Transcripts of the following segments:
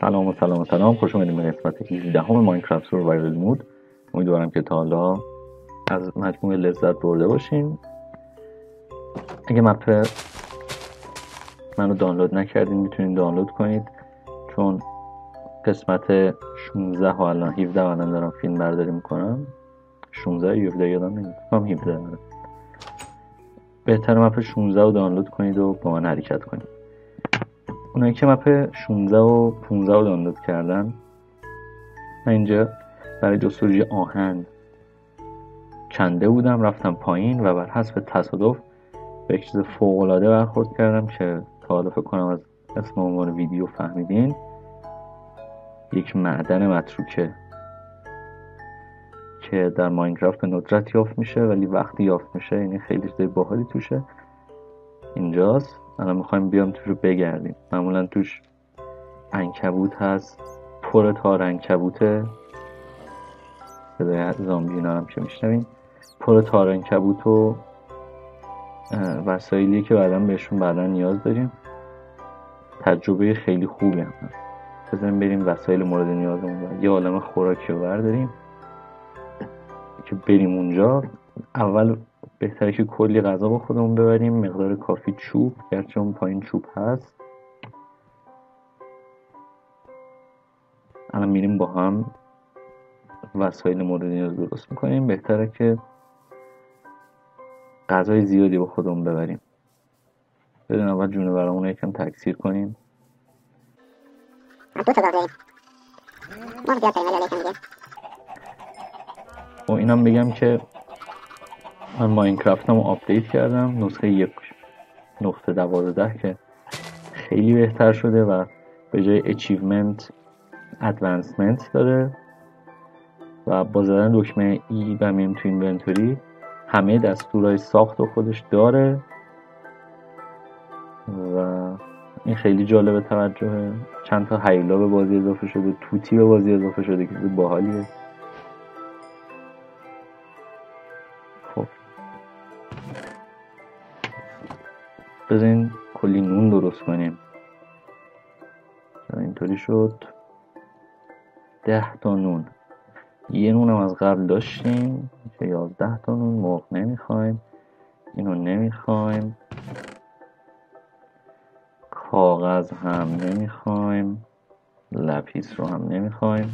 سلام و سلام و سلام، خوش اومدیم به قسمت 18 ماینکرافت سروایوال مود. امیدوارم که تا حالا از مجموعه لذت برده باشین. اگه مپ منو دانلود نکردین میتونین دانلود کنید، چون قسمت 16 و الان 17 الان دارم فیلم برداری میکنم. 16 یا 17 یادم نمیاد، 17 دارم. بهتر مپ 16 رو دانلود کنید و با من حرکت کنید. اونایی که مپ 16 و 15 رو دانلود کردن، من اینجا برای جستجوی آهن کنده بودم، رفتم پایین و بر حسب تصادف به یک چیز فوق‌العاده برخورد کردم که تا حالا فکر کنم از اسم عنوان ویدیو فهمیدین. یک معدن متروکه که در ماینکرافت به ندرت یافت میشه، ولی وقتی یافت میشه یعنی خیلی چیز باحالی توشه. اینجاست، الان میخوایم بیام توش رو بگردیم. معمولا توش عنکبوت هست، پر تار عنکبوته، صدای زامبی اینا هم که میشنوین، پر تار عنکبوت و وسایلی که بعدا نیاز داریم. تجربه خیلی خوبی هم هست. بزنیم بریم وسایل مورد نیازمون، یه عالمه خوراکی رو برداریم که بریم اونجا. اول بهتره که کلی غذا با خودمون ببریم، مقدار کافی چوب، گرچه اون پایین چوب هست. الان میریم با هم وسایل مورد نیاز درست میکنیم. بهتره که غذای زیادی با خودمون ببریم. بدون اول جونه برامون یکم تکثیر کنیم. دو تا داریم. ما زیاد داریم ولی یکم دیگه. و اینم بگم که من ماینکرافتمو آپدیت کردم، نسخه 1.12 که خیلی بهتر شده و به جای اچیومنت ادوانسمنت داره و با زدن دکمه ای و میم تو اینونتوری همه دستورهای ساخت رو خودش داره و این خیلی جالب توجهه. چند تا هیولا به بازی اضافه شده، توتی به بازی اضافه شده که باحالیه. خب بذارین کلی نون درست کنیم. اینطوری شد 10 تا نون. یه نونم از قبل داشتیم که 11 تا نون. مرغ نمیخوایم، اینو نمیخوایم، کاغذ هم نمیخوایم، لپیس رو هم نمیخوایم.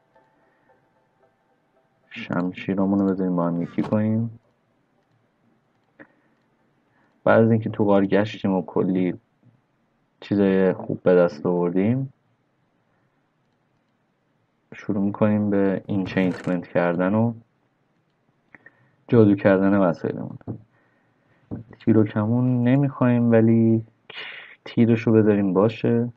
شمشیرامون رو بذاریم با هم یکی کنیم. بعد از اینکه تو غار گشتیم و کلی چیزای خوب به دست آوردیم، شروع میکنیم به اینچینتمنت کردن و جادو کردن وسایلمون. تیر و کمون نمیخوایم، ولی تیرش رو بذاریم باشه.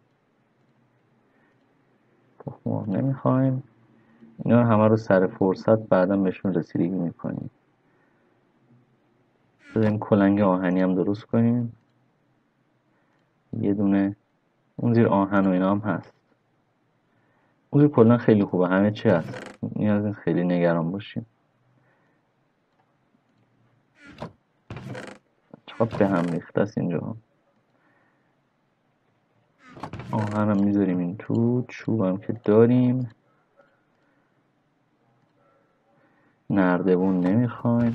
تخم نمیخوایم. اینا همه رو سر فرصت بعدا بهشون رسیدگی میکنیم. بذاریم کلنگ آهنی هم درست کنیم. یه دونه اون زیر آهن و اینا هم هست. اون زیر کلن خیلی خوبه، همه چی هست، نیاز نیست خیلی نگران باشیم. چقدر به هم ریخته است اینجا. آهن هم میذاریم این تو. چوب هم که داریم. نردبون نمیخوایم.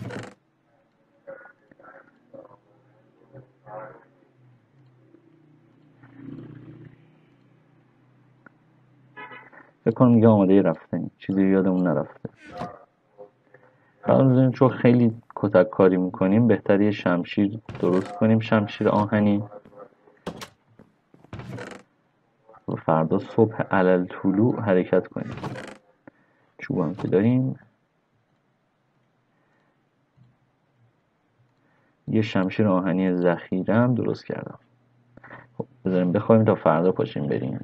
فکر کنم دیگه آماده رفتنیم، چیزی یادمون نرفته. حالا چون خیلی کتک کاری میکنیم بهتره یه شمشیر درست کنیم، شمشیر آهنی، و فردا صبح علل طلوع حرکت کنیم. چوب هم که داریم. یه شمشیر آهنی ذخیره هم درست کردم. خب بذاریم بخوایم تا فردا پاشیم بریم.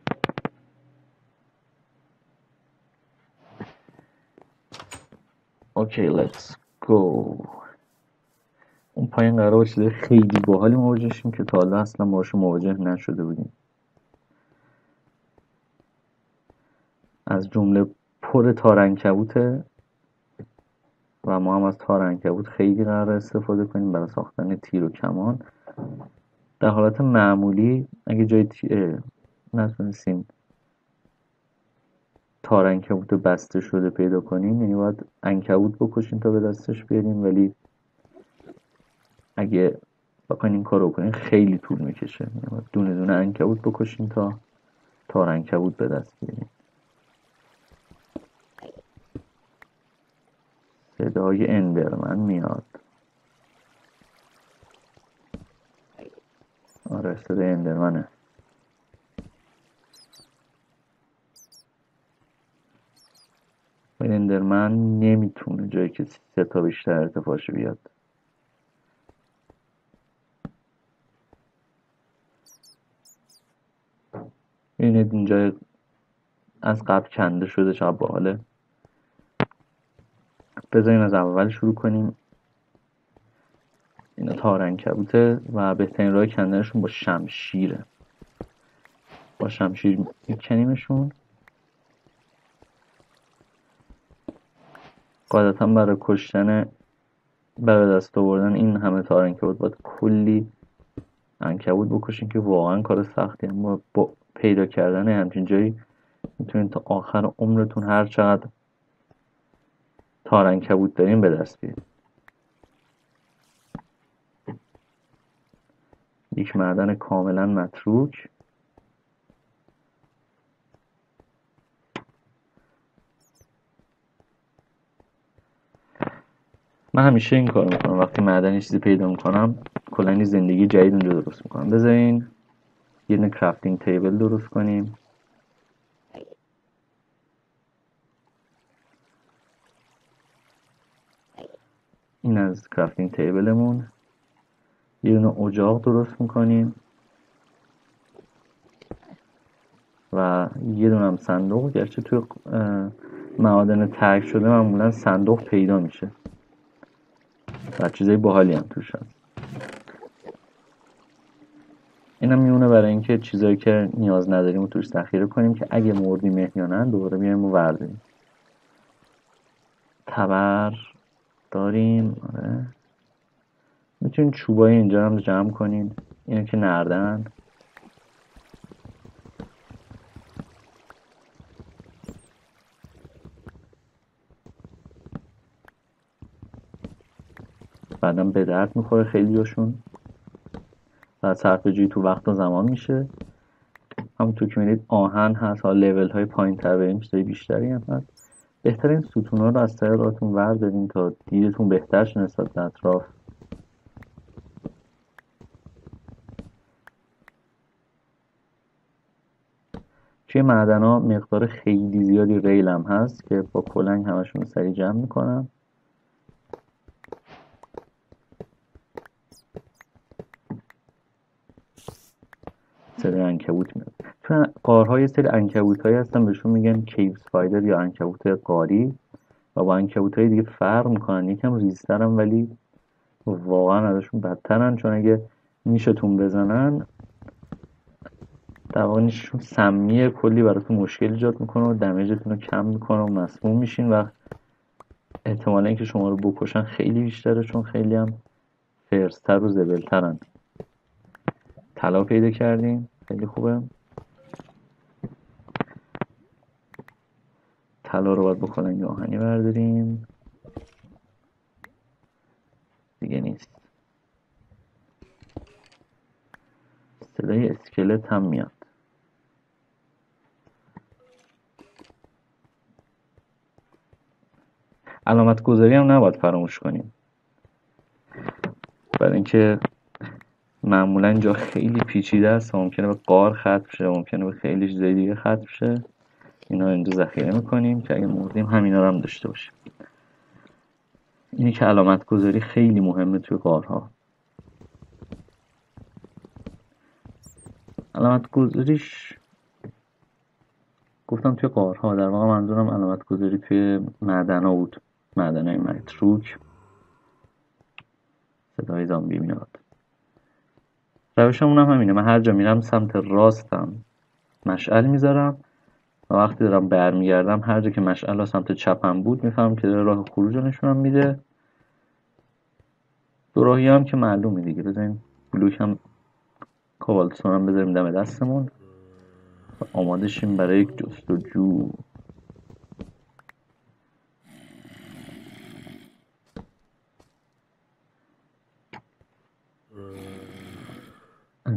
اوکی لیتس گو. اون پایین قرار بود چیز خیلی باحالی مواجه شیم که تا حالا اصلا باهاش مواجه نشده بودیم. از جمله پر تار عنکبوته و ما هم از تار عنکبوت خیلی قرار استفاده کنیم برای ساختن تیر و کمان. در حالت معمولی اگه جای نتونستیم تار عنکبوت بسته شده پیدا کنیم، یعنی باید عنکبوت بکشیم تا به دستش بیاریم، ولی اگه بخواین این کار رو کنیم خیلی طول میکشه، یعنی باید دونه دونه عنکبوت بکشیم تا تار عنکبوت به دست بیاریم. صدای اندرمن میاد. آره صدای اندرمنه. این اندرمن نمیتونه جایی که 3 تا بیشتر ارتفاعش بیاد. ببینید اینجا از قبل کنده شده، چه باحاله. بذارین از اول شروع کنیم. اینا تار عنکبوته و بهترین راه کندنشون با شمشیره. با شمشیر میکنیمشون. قاعدتا برای کشتن، برای دست آوردن این همه تار عنکبوت باید کلی عنکبوت بکشین که واقعا کار سختی هم. با پیدا کردن همچین جایی میتونین تا آخر عمرتون هر چقدر تار عنکبوت دارین به دست بیارین. یک معدن کاملا متروک. من همیشه این کار میکنم وقتی معدنی چیزی پیدا میکنم، کلا زندگی جدید اونجا درست میکنم. بذارین یه دونه کرافتینگ تیبل درست کنیم. این از کرافتینگ تیبلمون. یه دونه اجاق درست میکنیم و یه دونه هم صندوق. گرچه توی معادن ترک شده معمولا صندوق پیدا میشه و چیزای باحالی هم توش هست. اینم میمونه برای اینکه چیزایی که نیاز نداریم رو توش ذخیره کنیم که اگه مردیم احیانا دوباره بیایم و ورداریم. تبر داریم. آره. میتونین چوبای اینجا هم جمع کنین. اینو که نردن. بعدم به درد میخوره خیلیاشون و صرفه‌جویی تو وقت و زمان میشه. همونطور که میدید آهن هست، حالا لیول های پایین تر بریم چیزای بیشتری هم هست. بهترین ستونا رو از طریق راهتون وردارین تا دیدتون بهتر شه نسبت به اطراف. توی معدن‌ها مقدار خیلی زیادی ریل هم هست که با کلنگ همشون رو سریع جمع میکنم. صدای عنکبوت میاد. تو غارها یه سری عنکبوت‌هایی هستن بهشون میگن کیو اسپایدر یا عنکبوت غاری و با عنکبوت‌های دیگه فرق میکنن. یکم ریزترن ولی واقعا ازشون بدترن، چون اگه نیشتون بزنن در واقع نیششون سمیه، کلی براتون مشکل ایجاد میکنه و دمیجتون رو کم میکنه و مسموم میشین و احتمال اینکه شما رو بکشن خیلی بیشتره، چون خیلی هم فرستر و زبلترن. طلا پیدا کردیم، خیلی خوبه. طلا رو باید بکنن یه آهنی برداریم. دیگه نیست. صدای اسکلت هم میاد. علامت گذاری هم نباید فراموش کنیم، برای اینکه معمولا اینجا خیلی پیچیده است، ممکنه به غار ختم شه، ممکنه به خیلی چیزای دیگه ختم شه. اینا اینجا ذخیره میکنیم که اگه مردیم همینا رو هم داشته باشیم. اینی که علامت گذاری خیلی مهمه توی غارها. علامت گذاریش گفتم توی غارها، در واقع منظورم علامت گذاری توی معدن‌ها بود، معدن‌های متروک. صدای زامبی میاد. روشمون هم همینه، من هر جا میرم سمت راستم مشعل میذارم و وقتی دارم برمیگردم هر جا که مشعل سمت چپم بود میفهمم که داره راه خروج رو نشونم میده. دو راهی هم که معلومه دیگه. بذاریم بلوک هم کوبالتستون هم بذاریم دم دستمون و آماده شیم برای یک جستجو.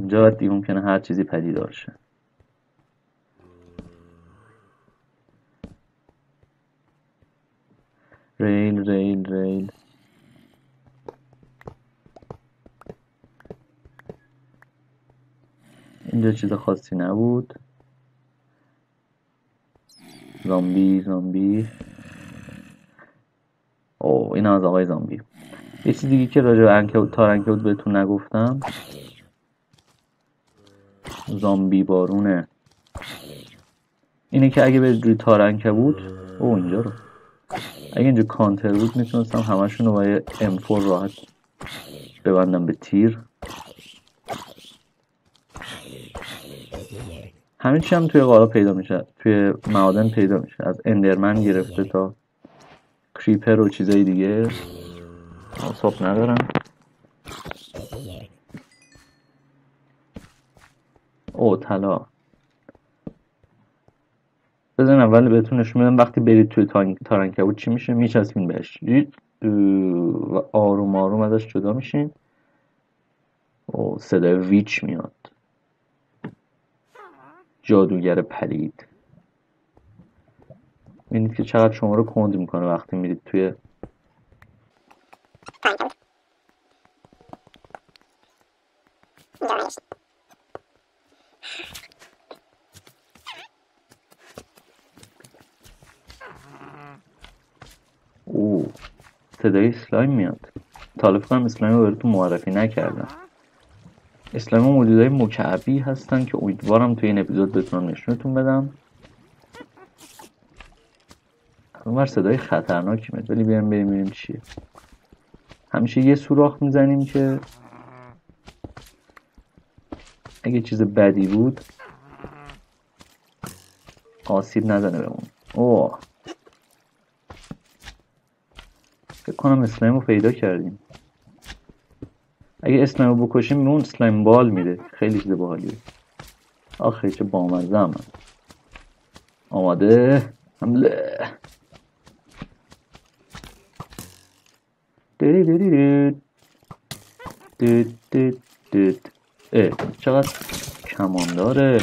اینجا دیگه ممکنه هر چیزی پدیدار شه. ریل ریل ریل. اینجا چیز خاصی نبود. زامبی زامبی. اوه این از آقای زامبی. یه چیز دیگه که راجع به عنکبوت تارعنکبوت بهتون نگفتم، زامبی بارونه. اینه که اگه برید روی تارعنکبوت، او اینجا رو اگه اینجا کانتر بود میتونستم همشون رو با یه M4 راحت ببندم به تیر. همین چی هم توی قارا پیدا میشه، توی معادن پیدا میشه، از اندرمن گرفته تا کریپر و چیزای دیگه. آساب ندارم. او طلا. بزن اول بهتون نشون بدم وقتی برید توی تارعنکبوت چی میشه. میچسبین بهش و آروم آروم ازش جدا میشین. او صدای ویچ میاد. جادوگر پلید. ببینید که چقدر شما رو کند میکنه وقتی میرید توی اوه صدای اسلایم میاد. تا فکرم اسلایم رو براتون معرفی نکردم. اسلایم موجودای مکعبی هستن که امیدوارم توی این اپیزود بتونم نشونتون بدم. اونور صدای خطرناکی میاد ولی بیارم بریم ببینیم چیه. همیشه یه سوراخ میزنیم که اگه چیز بدی بود آسیب نزنه بهمون. اوه فکر کنم اسلایم رو پیدا کردیم. اگه اسلایم رو بکشیم اون اسلایم بال میده. خیلی چیز باحالیه. آخه چه بامزه هم. آماده حمله. دری دری دید دید دید دید. چقدر کمان داره.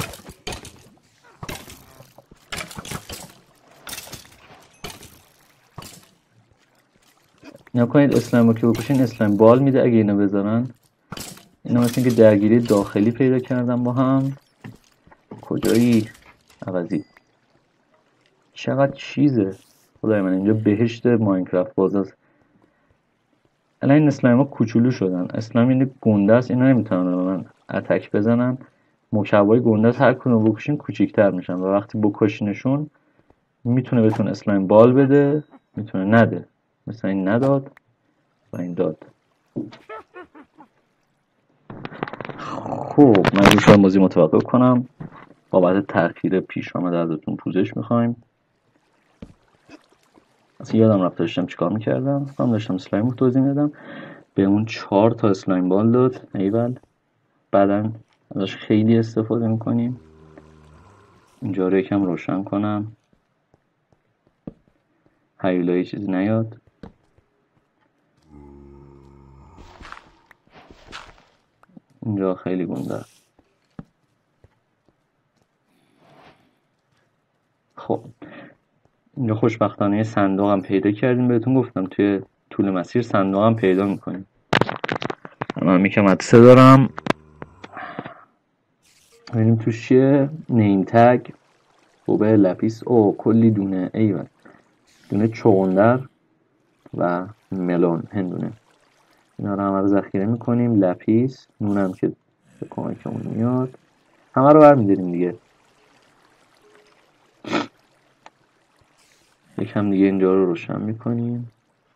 نکنید اسلایم رو که بکشین اسلایم بال میده. اگه اینو بذارن اینا مثل اینکه درگیری داخلی پیدا کردن با هم. کجایی عوضی. چقدر چیزه خدای من. اینجا بهشت ماینکرافت باز است. الان این اسلایم ها کوچولو شدن. اسلایم اینه گنده است. اینا نمیتونن به من اتک بزنن. مکعبای گنده است. هر کدوم بکشین کوچیک‌تر میشن و وقتی بکشینشون میتونه بهتون اسلایم بال بده میتونه نده. مثلا این نداد و این داد. خب من روش بازی متوقف کنم. بابت تأخیر پیش آمده ازتون پوزش میخوایم. اصلا یادم رفت داشتم چیکار میکردم. من داشتم اسلایم رو توضیح میدادم. به اون 4 تا اسلایم بال داد. ایول. بعدا ازش خیلی استفاده میکنیم. اینجا رو یکم روشن کنم هیولایی چیزی نیاد. اینجا خیلی گنده. خب اینجا خوشبختانه صندوق هم پیدا کردیم. بهتون گفتم توی طول مسیر صندوق هم پیدا میکنیم. من میکم عدسه دارم. ببینیم توش چیه. نیم تگ خوبه لپیس. او کلی دونه. ایول دونه چغندر و ملون هندونه. اینا رو همه رو ذخیره میکنیم. لپیس نونم که به کمکمون میاد. همه رو برمیداریم دیگه. یکم دیگه اینجا رو روشن میکنیم.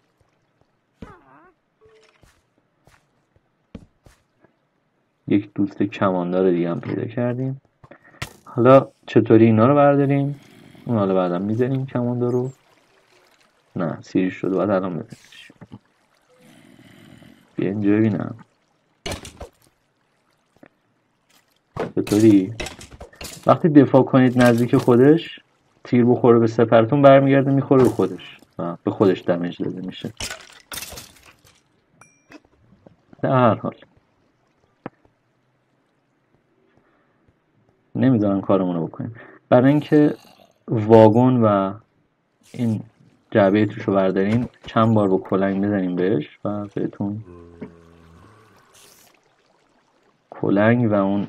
یک دوست کماندار دیگه هم پیدا کردیم. حالا چطوری اینا رو برداریم؟ اون حالا بعدم میذاریم کماندار رو. نه سیری شد باید الان بزنیش. بیا اینجا ببینم چطوری. وقتی دفاع کنید نزدیک خودش تیر بخوره به سپرتون برمیگرده میخوره به خودش و به خودش دمیج داده میشه. در هر حال نمیذارن کارمونو بکنیم. برای اینکه واگن و این جعبه توشو بردارین چند بار با کلنگ بزنیم بهش و بهتون کلنگ و اون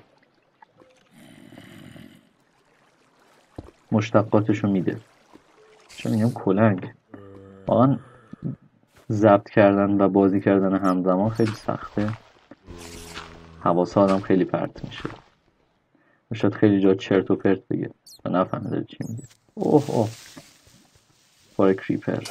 مشتقاتشو میده. چون میگم کلنگ واقعا ضبط کردن و بازی کردن همزمان خیلی سخته، حواس آدم خیلی پرت میشه، شاید خیلی جا چرت و پرت بگه و نفهمه داره چی میگه. اوه بار کریپر.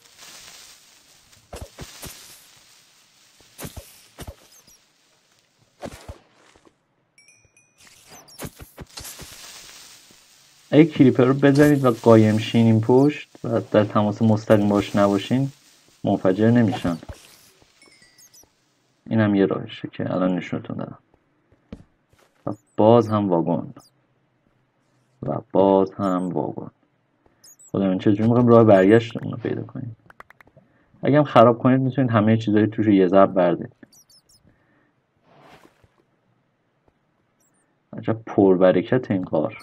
اگه کریپر رو بزنید و قایم شینین پشت و در تماس مستقیم باش نباشین منفجر نمیشن. این هم یه راهشه که الان نشونتون دادم. و باز هم واگن و باز هم واگن. خدا من چجوری میخوایم راه برگشتمون رو پیدا کنیم. اگه هم خراب کنید میتونید همه چیزایی توش یه ضرب بردارید. عجب پربرکت این غار.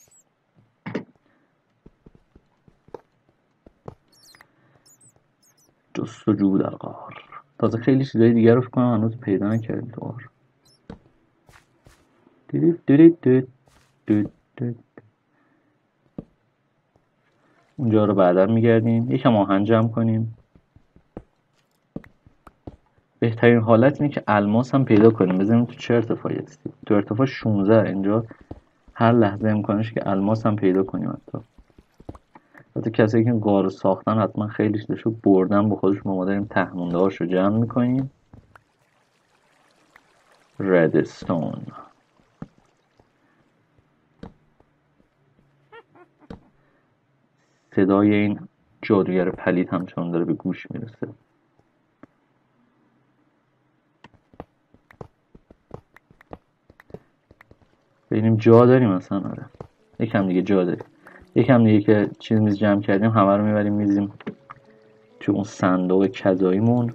جستجو در غار. تازه خیلی چیزای دیگر رو فکر کنم هنوز پیدا نکردیم تو غار. اونجا رو بعدا میگردیم. یکم آهن جمع کنیم. بهترین حالت اینه که الماس هم پیدا کنیم. بزنیم تو چه ارتفاعی هستیم. تو ارتفاع 16 اینجا هر لحظه امکانش که الماس هم پیدا کنیم. حتی کسی که غار ساختن حتما خیلی چیزشو بردن با خودش. ما داریم تهمونده هاشو جمع میکنیم. ردستون. صدای این جادوگر پلید همچنان داره به گوش میرسه. ببینیم جا داریم مثلا. آره یکم دیگه جا داریم. یکم دیگه که چیز میز جمع کردیم همه رو میبریم میزیم تو اون صندوق کذاییمون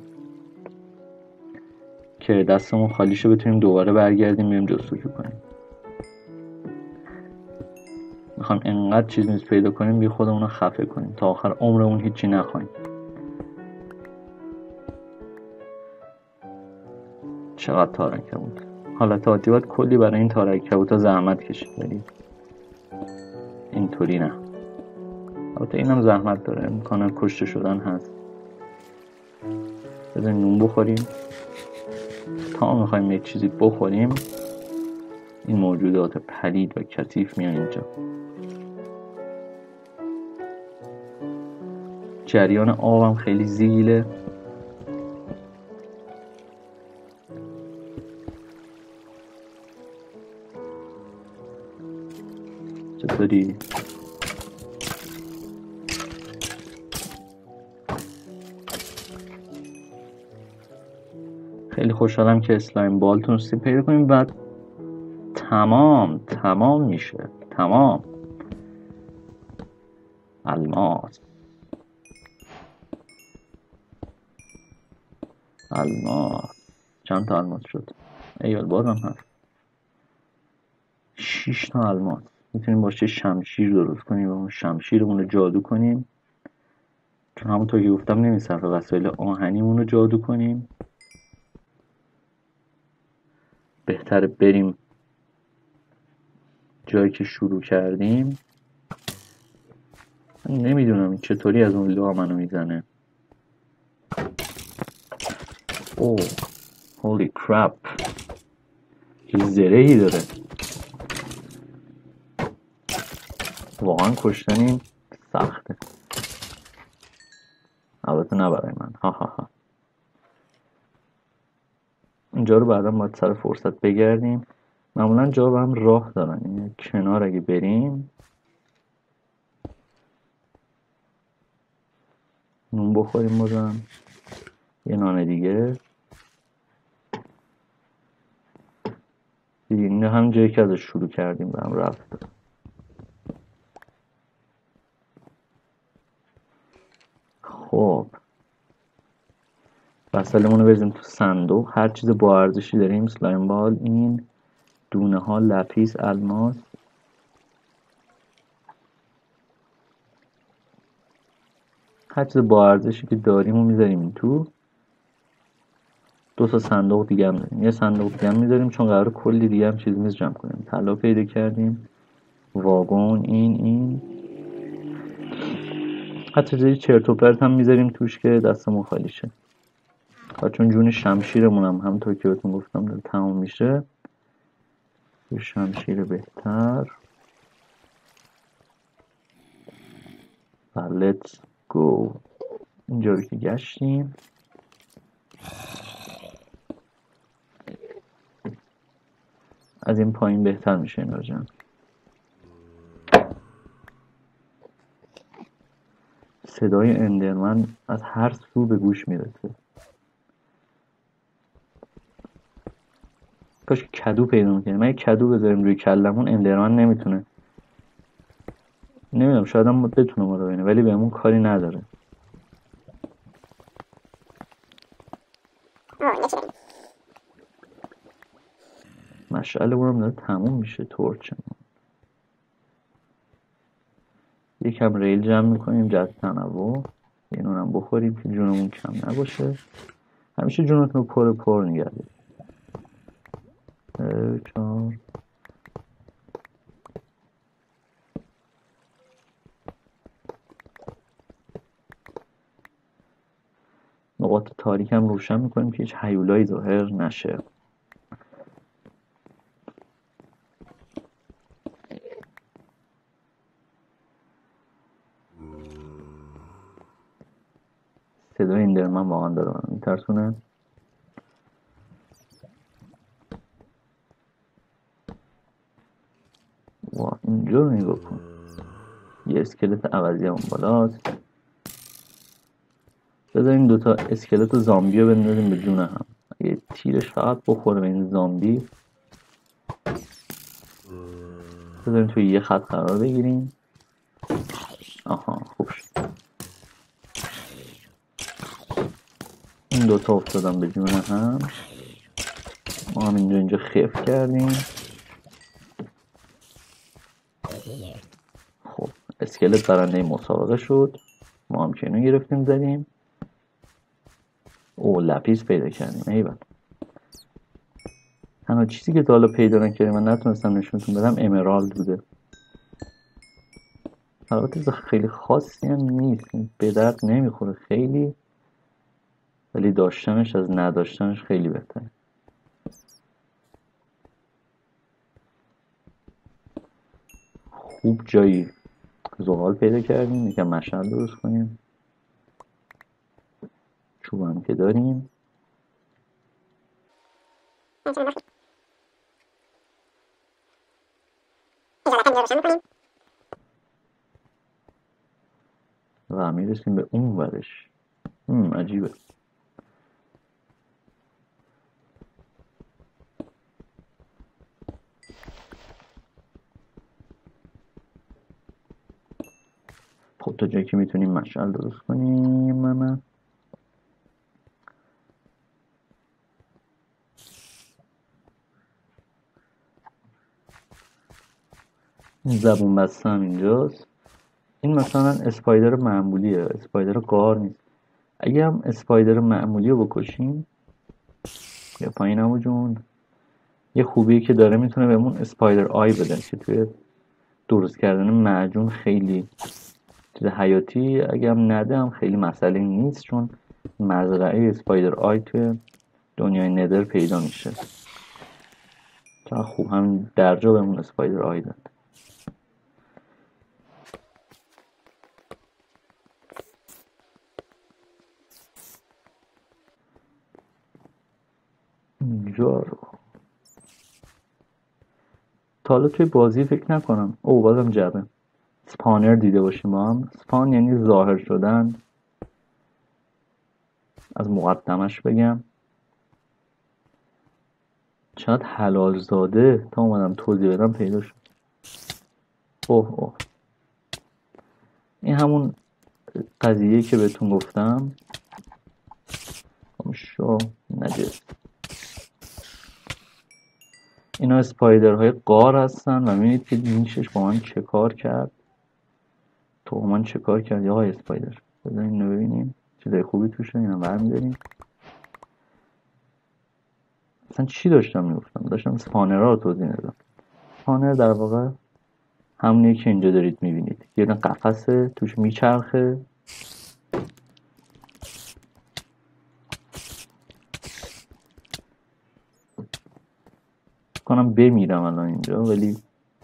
که دستمون خالیشو بتونیم دوباره برگردیم بریم جستجو کنیم. میخوایم انقدر چیز میز پیدا کنیم بی خودمون رو خفه کنیم تا آخر عمرمون هیچی نخوایم. چقدر تارک بود. حالت عادی باید کلی برای این تارک کبوتا زحمت کشید ولی اینطوری نه. البته اینم زحمت داره. امکان کشته شدن هست. بذاریم نون بخوریم. تا میخوایم یک چیزی بخوریم این موجودات پلید و کثیف میان اینجا. جریان آبم خیلی زیله. چطوری؟ خیلی خوشحالم که اسلایم بال تونستیم پیدا کنیم. بعد تمام میشه. تمام الماس چند تا الماس شد؟ ایوال بازم هست 6 تا الماس. میتونیم باشه شمشیر درست کنیم و اون شمشیرمون رو جادو کنیم. چون همونطور که گفتم نمیصرفه وسایل آهنیمون رو جادو کنیم. بهتره بریم جایی که شروع کردیم. من نمیدونم چطوری از اون لا منو میزنه. اوه هولی کراپ. چه زرهی داره. واقعا کشتنی سخته. البته نه برای من. ها. اینجا رو بعدا باید سر فرصت بگردیم. معمولا جا به هم راه دارن. یعنی کنار اگه بریم نون بخوریم بازم. یه نان دیگه. این هم جایی که ازش شروع کردیم به هم رفت. خب وسایلمون رو بریزیم تو صندوق. هر چیز با ارزشی داریم. اسلایم بال، این دونه ها، لپیس، الماس، هر چیز با ارزشی که داریم رو میذاریم این تو. 2 تا صندوق دیگه هم داریم، یه صندوق دیگه هم میذاریم چون قراره کلی دیگه هم چیز میز جمع کنیم. طلا پیدا کردیم، واگن، این حتی جایی چرت و پرت هم میذاریم توش که دستمون خالی شه. و چون جون شمشیرمون هم همونطور که بهتون گفتم داره تموم میشه، یه شمشیر بهتر. و let's go. اینجا رو که گشتیم، از این پایین بهتر میشه این راجعه. صدای اندرمن از هر سو به گوش میرسه. کاش کدو پیدا میکنیم. من کدو بذاریم روی کلمون اندرمن نمیتونه. نمیدونم شاید هم بتونه ما رو ببینه ولی بهمون کاری نداره. مشعلمون هم داره تموم میشه. تورچمون یکم ریل جمع میکنیم، جهت تنوع. اینون هم بخوریم که جونمون کم نباشه. همیشه جونتون رو پر نگه دارید. 4 نقاط تاریک هم روشن میکنیم که هیچ هیولایی ظاهر نشه. صدای اندرمن واقعا داره من میترسونه. اینجا رو نگاه کن، یه اسکلت عوضی هم بالاست. بذاریم 2 تا اسکلت و زامبی رو بندازیم به جون هم. اگه تیرش فقط بخوره به این زامبی، بذاریم توی یه خط قرار بگیریم. آها خوب شد. این 2 تا افتادن به جون هم. ما هم اینجا خف کردیم. خب اسکلت برنده مسابقه شد. ما هم که اینو گرفتیم زدیم. او لپیس پیدا کردیم. ایول. تنها چیزی که تا حالا پیدا نکردیم من نتونستم نشونتون بدم امرالد بوده. البته خیلی خاصی هم نیست، به درد نمیخوره خیلی، ولی داشتنش از نداشتنش خیلی بهتره. خوب جایی زغال پیدا کردیم، یکم مشعل درست کنیم. چوب هم که داریم. و میرسیم به اون ورش. عجیبه. خب تا جایی که میتونیم مشعل درست کنیم. زبون بسته هم اینجاست. این مثلا اسپایدر معمولیه، اسپایدر غار نیست. اگه هم اسپایدر معمولی رو بکشیم یا پایین همو جون، یه خوبیه که داره میتونه بهمون اسپایدر آی بده که توی درست کردن معجون خیلی چیز حیاتی. اگه هم نده هم خیلی مسئله نیست چون مزرعه اسپایدر آی توی دنیای ندر پیدا میشه. چون خوب هم درجا بهمون اسپایدر آی داد. اینجا رو تا حالا توی بازی فکر نکنم بازم جبه سپانر دیده باشیم با هم. سپان یعنی ظاهر شدن. از مقدمش بگم چقدر حلال زاده تا اومدم توضیح بدم پیدا شد. اوه این همون قضیه که بهتون گفتم. شو نجس. اینا اسپایدرهای غار هستن و میبینید که نیشش با من چه کار کرد. تو من چه کار کردی آقای اسپایدر؟ بذارین اینو ببینیم چیزای خوبی توشه، اینم برمیداریم. اصلا چی داشتم میگفتم؟ داشتم اسپانرها رو توضیح میدادم. اسپانر در واقع همونیه که اینجا دارید میبینید، یه دونه قفسه توش میچرخه. کنم بمیرم الان اینجا، ولی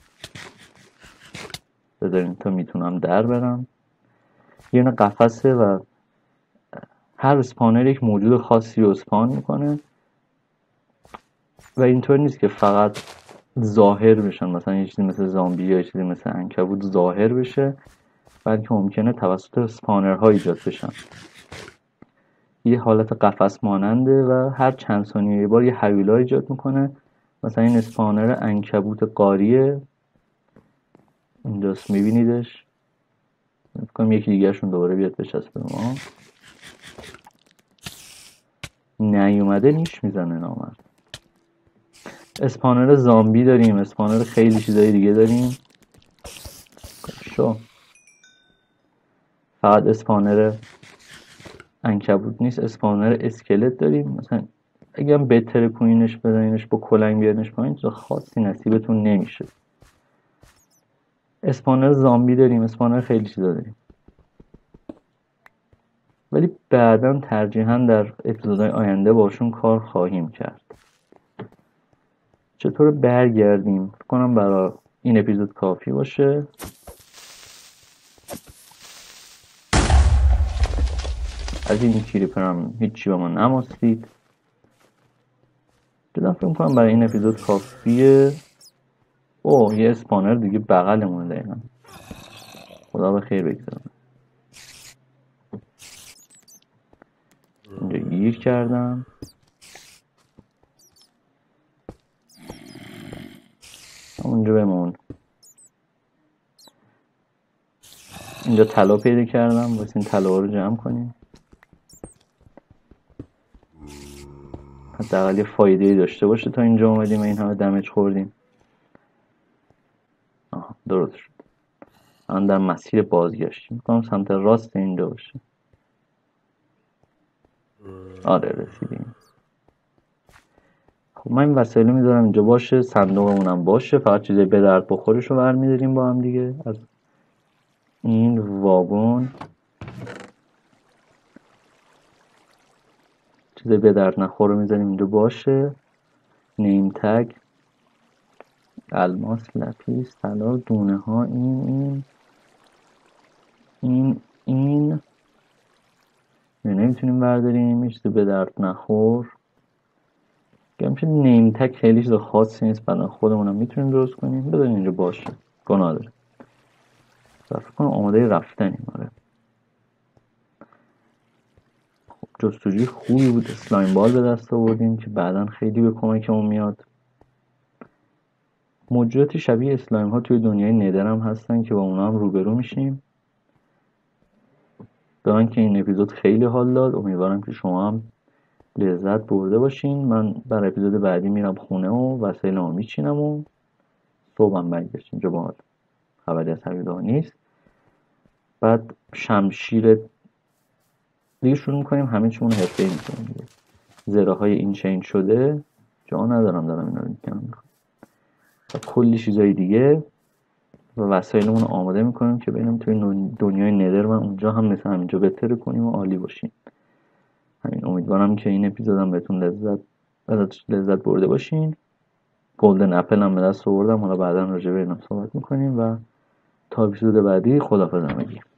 بذارین تا میتونم در برم. یه دونه قفسه و هر اسپانر یک موجود خاصی رو اسپان میکنه و اینطور نیست که فقط ظاهر بشن، مثلا یه چیزی مثل زامبی یا یه چیزی مثل عنکبوت ظاهر بشه، بلکه ممکنه توسط اسپانرها ایجاد بشن. یه حالت قفس ماننده و هر چند ثانیه یه بار یه هیولا ایجاد میکنه. مثلا این اسپانر عنکبوت قاریه، اینجاست میبینیدش. فکر کنم یکی دیگهشون دوباره بیاد بچسبه به ما. نیومده نیش میزنه نامرد. اسپانر زامبی داریم، اسپانر خیلی چیزای دیگه داریم. شو فقط اسپانر عنکبوت نیست، اسپانر اسکلت داریم. مثلا اگه هم بتره کنینش بزنینش با کلنگ بیارنش پایین، چیز خاصی نصیبتون نمیشه. اسپانر زامبی داریم، اسپانر خیلی چیزا داریم، ولی بعدا ترجیحاً در اپیزودهای آینده باشون کار خواهیم کرد. چطور برگردیم؟ فکر کنم برای این اپیزود کافی باشه. از این کریپرم هیچی به ما نماستید. جدا فکر کنم برای این اپیزود کافیه. اوه یه اسپانر دیگه بغلمونه دقیقا. خدا به خیر بگذارم. اینجا گیر کردم. اونجا بمون. اینجا طلا پیدا کردم، واسه این طلا رو جمع کنیم. حداقل یه فایده داشته باشه تا اینجا اومدیم و این همه دمج خوردیم. درست شد. الان در مسیر بازگشتیم. می‌کنم سمت راست اینجا باشه. آره رسیدیم. خب من این وسایل میذارم اینجا باشه، صندوقمونم باشه، فقط چیزای به درد بخورش رو برمیداریم با هم دیگه. از این واگن چیزای به درد نخور رو میذاریم اینجا باشه. نیم تگ، الماس، لپیس، طلا، دونه ها، این نمیتونیم برداریم. چیز به درد نخور میشه. نیم تک خیلی چیز خاصی نیست، بعدا خودمونم میتونیم درست کنیم. بذاریم اینجا باشه، گناه داره. فکر کنم آماده رفتنیم. آره خب جستجوی خوبی بود. اسلایم بال به دست آوردیم که بعدا خیلی به کمکمون میاد. موجودات شبیه اسلایم ها توی دنیای ندر هم هستن که با اونا هم روبرو میشیم. دارن که این اپیزود خیلی حال داد. امیدوارم که شما هم لذت برده باشین. من بر اپیزود بعدی میرم خونه و وسایلمو میچینم و صبحم برگشتیم اینجا. با خبری از هویدا نیست. بعد شمشیر دیگه شروع میکنیم، همه چیمون حرفه‌ای میکنیم دیگه. زره های این چین شده جا ندارم دارم اینا رو میکنم. و کلی چیزای دیگه و وسایلمون رو آماده میکنیم که بریم توی دنیای ندر و اونجا هم مثل همینجا بهتر کنیم و عالی باشیم. همین. امیدوارم که این اپیزودم بهتون لذت برده باشین. گلدن اپل هم به دست آوردم، حالا بعدا راجع به اینا صحبت میکنیم و تا اپیزود بعدی خداحافظ همگی.